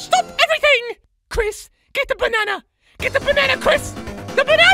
Stop everything! Chris, get the banana! Get the banana, Chris! The banana!